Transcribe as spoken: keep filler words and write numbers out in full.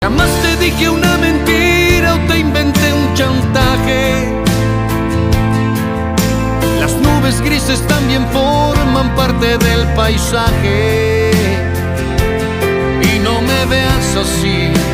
Jamás te dije una mentira o te inventé un chantaje. Las nubes grises también forman parte del paisaje. Y no me veas así.